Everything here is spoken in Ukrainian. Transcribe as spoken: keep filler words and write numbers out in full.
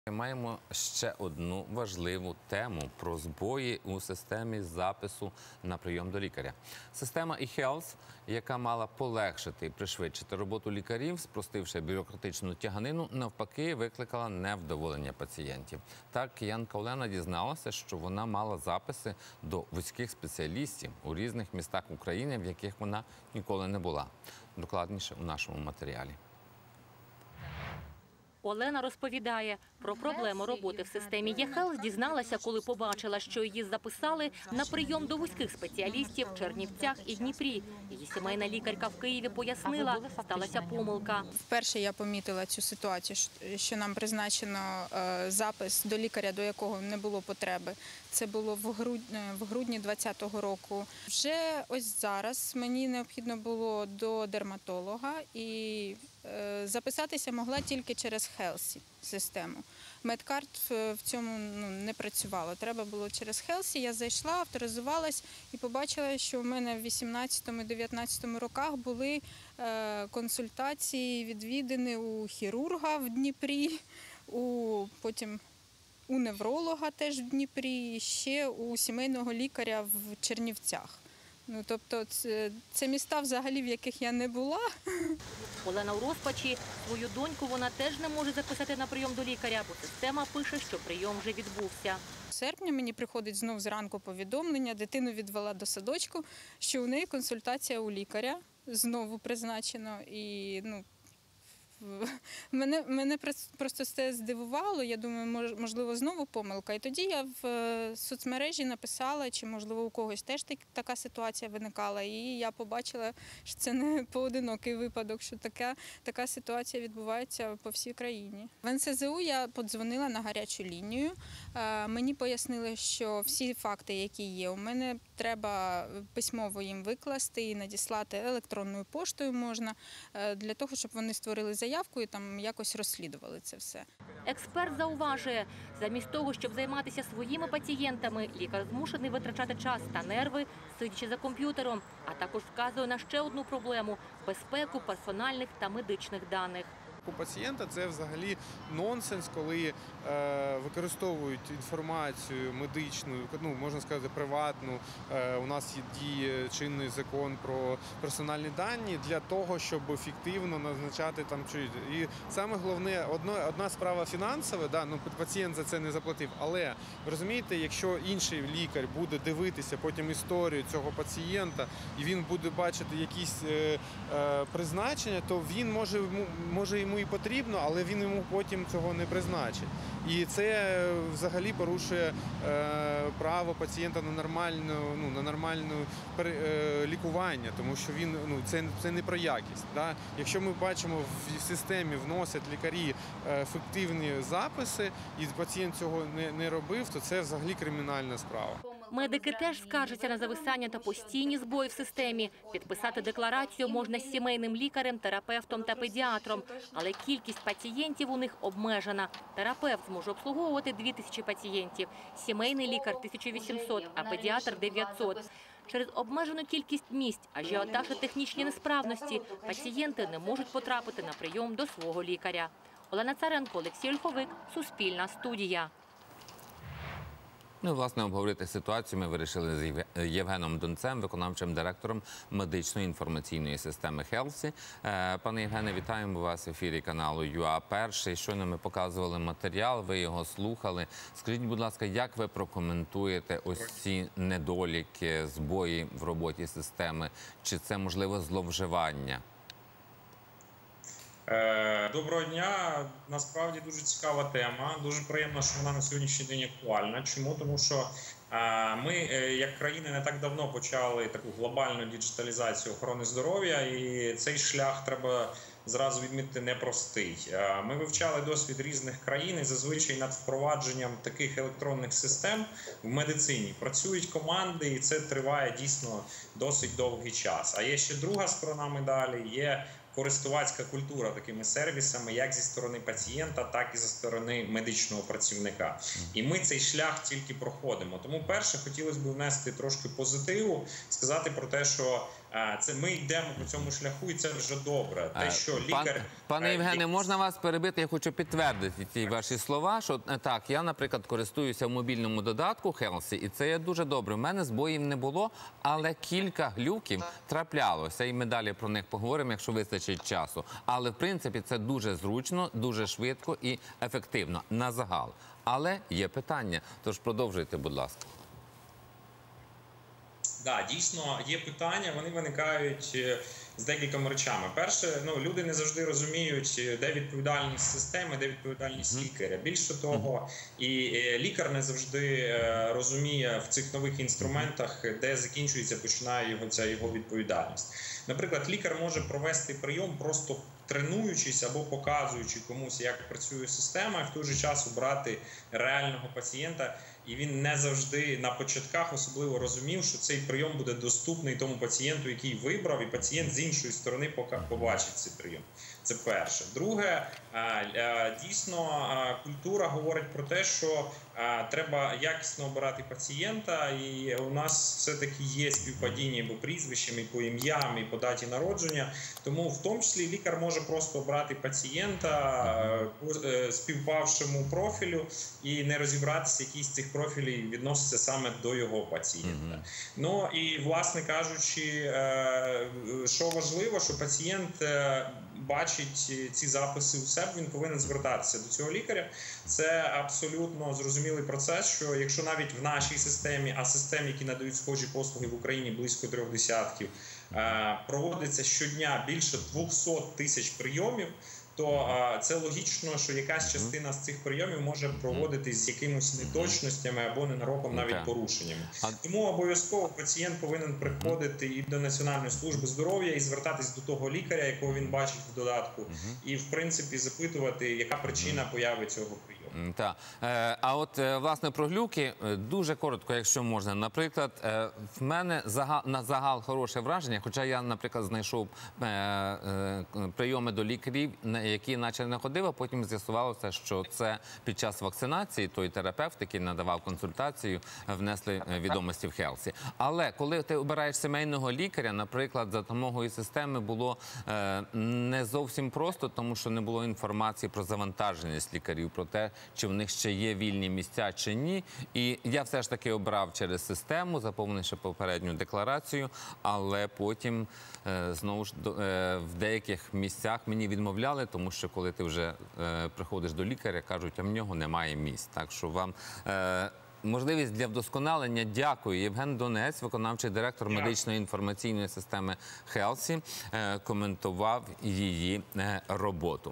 Маємо ще одну важливу тему про збої у системі запису на прийом до лікаря. Система e-Health, яка мала полегшити і пришвидшити роботу лікарів, спростивши бюрократичну тяганину, навпаки, викликала невдоволення пацієнтів. Так, Янка Олена дізналася, що вона мала записи до вузьких спеціалістів у різних містах України, в яких вона ніколи не була. Докладніше у нашому матеріалі. Олена розповідає, про проблему роботи в системі e-Health дізналася, коли побачила, що її записали на прийом до вузьких спеціалістів в Чернівцях і Дніпрі. Її сімейна лікарка в Києві пояснила, сталася помилка. Вперше я помітила цю ситуацію, що нам призначено запис до лікаря, до якого не було потреби. Це було в грудні, в грудні двадцятого року. Вже ось зараз мені необхідно було до дерматолога і записатися могла тільки через Health-систему. Медкарт в цьому ну, не працювало. Треба було через Health. Я зайшла, авторизувалась і побачила, що в мене в вісімнадцятому-дев'ятнадцятому роках були е, консультації, відвідини у хірурга в Дніпрі, у, потім у невролога теж в Дніпрі, і ще у сімейного лікаря в Чернівцях. Ну, тобто це, це міста взагалі, в яких я не була. Олена у розпачі. Свою доньку вона теж не може записати на прийом до лікаря, бо система пише, що прийом вже відбувся. В серпні мені приходить знов зранку повідомлення, дитину відвела до садочку, що у неї консультація у лікаря знову призначено. І, ну, Мене, мене просто це здивувало, я думаю, можливо, знову помилка. І тоді я в соцмережі написала, чи, можливо, у когось теж така ситуація виникала. І я побачила, що це не поодинокий випадок, що така, така ситуація відбувається по всій країні. В ен ес зе у я подзвонила на гарячу лінію. Мені пояснили, що всі факти, які є, у мене треба письмово їм викласти і надіслати електронною поштою можна, для того, щоб вони створили заявку і там якось розслідували це все. Експерт зауважує, замість того, щоб займатися своїми пацієнтами, лікар змушений витрачати час та нерви, сидячи за комп'ютером, а також вказує на ще одну проблему – безпеку персональних та медичних даних. У пацієнта це взагалі нонсенс, коли е, використовують інформацію медичну, ну, можна сказати, приватну. Е, у нас є діє чинний закон про персональні дані для того, щоб ефективно назначати там щось. І саме головне, одно, одна справа фінансова, да, ну, пацієнт за це не заплатив, але, розумієте, якщо інший лікар буде дивитися потім історію цього пацієнта, і він буде бачити якісь е, е, призначення, то він може, може йому і потрібно, але він йому потім цього не призначить. І це взагалі порушує е, право пацієнта на нормальне, ну, на нормальне е, лікування, тому що він, ну, це, це не про якість. Да? Якщо ми бачимо, в системі вносять лікарі ефективні записи, і пацієнт цього не, не робив, то це взагалі кримінальна справа. Медики теж скаржаться на зависання та постійні збої в системі. Підписати декларацію можна з сімейним лікарем, терапевтом та педіатром, але кількість пацієнтів у них обмежена. Терапевт зможе обслуговувати дві тисячі пацієнтів, сімейний лікар – тисячу вісімсот, а педіатр – дев'ятсот. Через обмежену кількість місць, ажіотаж і технічні несправності пацієнти не можуть потрапити на прийом до свого лікаря. Олена Царенко, Олексій Ольховик, Суспільна студія. Ну, власне, обговорити ситуацію ми вирішили з Євгеном Донцем, виконавчим директором медичної інформаційної системи Health. Пане Євгене, вітаємо вас в ефірі каналу ю а Перший. Щойно ми показували матеріал, ви його слухали. Скажіть, будь ласка, як ви прокоментуєте ось ці недоліки, збої в роботі системи? Чи це, можливо, зловживання? Доброго дня. Насправді дуже цікава тема. Дуже приємно, що вона на сьогоднішній день актуальна. Чому? Тому що ми, як країни, не так давно почали таку глобальну діджиталізацію охорони здоров'я, і цей шлях треба зразу відмітити непростий. Ми вивчали досвід різних країн, і зазвичай над впровадженням таких електронних систем в медицині працюють команди, і це триває дійсно досить довгий час. А є ще друга сторона медалі, є користувацька культура такими сервісами, як зі сторони пацієнта, так і зі сторони медичного працівника. І ми цей шлях тільки проходимо. Тому, перше, хотілося б внести трошки позитиву, сказати про те, що Е, Це ми йдемо по цьому шляху, і це вже добре. Те, Е, що пан- лікар... Пане е, Євгене, як- можна вас перебити? Я хочу підтвердити ці ваші слова, що е, так, я, наприклад, користуюся в мобільному додатку Хелсі, і це є дуже добре. У мене збоїв не було, але кілька глюків траплялося, і ми далі про них поговоримо, якщо вистачить часу. Але, в принципі, це дуже зручно, дуже швидко і ефективно на загал. Але є питання, тож продовжуйте, будь ласка. Да, дійсно є питання, вони виникають е, з декількома речами. Перше, ну люди не завжди розуміють, е, де відповідальність системи, де відповідальність лікаря. Більше того, і е, лікар не завжди е, розуміє в цих нових інструментах, де закінчується, починає його ця його відповідальність. Наприклад, лікар може провести прийом, просто тренуючись або показуючи комусь, як працює система, і в той же час обрати реального пацієнта. І він не завжди на початках особливо розумів, що цей прийом буде доступний тому пацієнту, який вибрав, і пацієнт з іншої сторони побачить цей прийом. Це перше. Друге, дійсно, культура говорить про те, що треба якісно обирати пацієнта, і у нас все-таки є співпадіння по прізвищам, і по ім'ям, і по даті народження. Тому в тому числі лікар може просто обрати пацієнта по співпавшому профілю і не розібратися, який з цих профілів відноситься саме до його пацієнта. Mm-hmm. Ну і, власне кажучи, що важливо, що пацієнт бачить ці записи у себе, він повинен звертатися до цього лікаря. Це абсолютно зрозумілий процес, що якщо навіть в нашій системі, а систем, які надають схожі послуги в Україні близько трьох десятків, проводиться щодня більше двохсот тисяч прийомів, то це логічно, що якась частина з цих прийомів може проводитись з якимось неточностями або ненароком навіть порушеннями. Тому обов'язково пацієнт повинен приходити і до Національної служби здоров'я і звертатись до того лікаря, якого він бачить в додатку, і в принципі запитувати, яка причина появи цього прийому. Так. А от, власне, про глюки дуже коротко, якщо можна. Наприклад, в мене на загал хороше враження, хоча я, наприклад, знайшов прийоми до лікарів, які наче не ходив, а потім з'ясувалося, що це під час вакцинації той терапевт, який надавав консультацію, внесли відомості в Хелсі. Але коли ти обираєш сімейного лікаря, наприклад, за допомогою системи було не зовсім просто, тому що не було інформації про завантаженість лікарів, про те, чи в них ще є вільні місця, чи ні. І я все ж таки обрав через систему, заповнивши попередню декларацію, але потім, е, знову ж, е, в деяких місцях мені відмовляли, тому що коли ти вже е, приходиш до лікаря, кажуть, а в нього немає місць. Так що вам... Е, можливість для вдосконалення. Дякую. Євген Донець, виконавчий директор медичної інформаційної системи Хелсі, коментував її роботу.